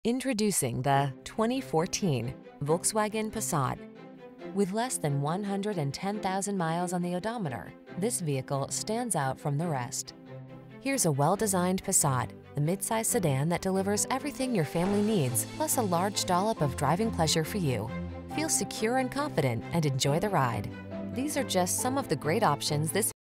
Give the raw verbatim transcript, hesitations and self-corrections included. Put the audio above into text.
Introducing the twenty fourteen Volkswagen Passat. With less than one hundred ten thousand miles on the odometer, this vehicle stands out from the rest. Here's a well-designed Passat, the midsize sedan that delivers everything your family needs, plus a large dollop of driving pleasure for you. Feel secure and confident and enjoy the ride. These are just some of the great options this